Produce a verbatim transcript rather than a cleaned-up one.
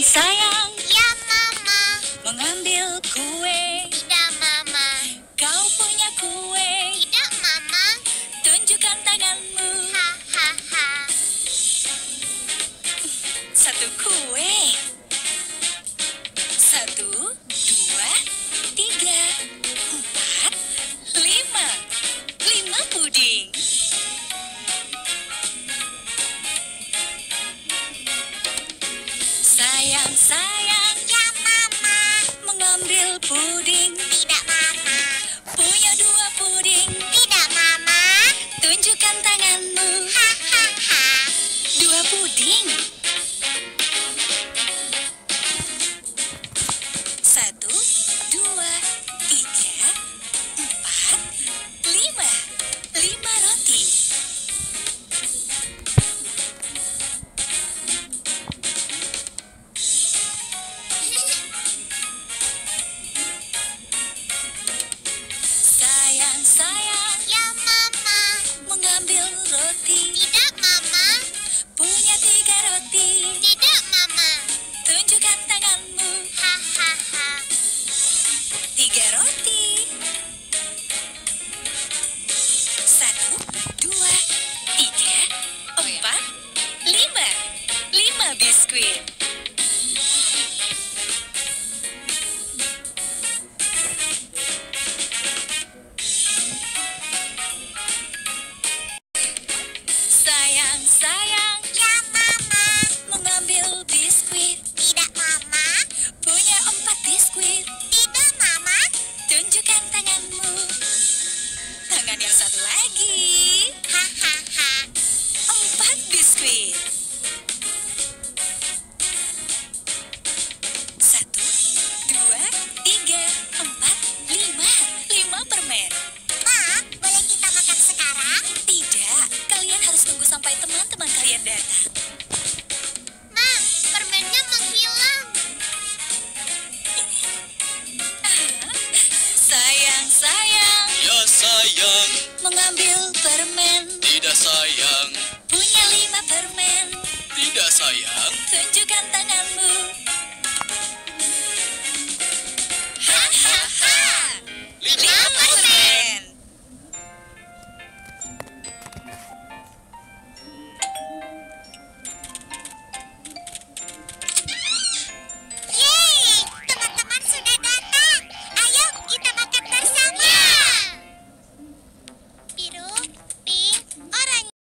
sayang. Ya, Mama. Mengambil kue. Tidak, Mama. Kau punya kue. Tidak, Mama. Tunjukkan tanganmu. Ha, ha, ha. Satu kue. Satu, dua, tiga, empat, lima. Lima puding. Sayang, sayang. Ya, Mama. Mengambil puding. Tidak, Mama. Punya dua puding. Tidak, Mama. Tunjukkan tanganmu. Ha, ha, ha. Dua puding. Satu, dua, tiga, empat, lima. Lima roti. Sayang, sayang. Ya, Mama. Mengambil roti. Tidak, Mama. Punya tiga roti. Tidak, Mama. Tunjukkan tanganmu. Ha, ha, ha. Tiga roti. Satu, dua, tiga, empat, lima. Lima biskuit. Sayang, sayang. Ya, Mama. Mengambil biskuit. Tidak, Mama. Punya empat biskuit. Tidak, Mama. Tunjukkan tanganmu. Tangan yang satu lagi. Ha, ha, ha. Empat biskuit. Satu, dua, tiga, empat, lima. Lima permen. Ma, boleh kita makan sekarang? Tidak, kalian harus tunggu sampai teman-teman kalian datang. Ma, permennya menghilang. Sayang, sayang. Ya sayang, Mengambil permen. tidak sayang, Punya lima permen. tidak sayang, Tunjukkan tanganmu.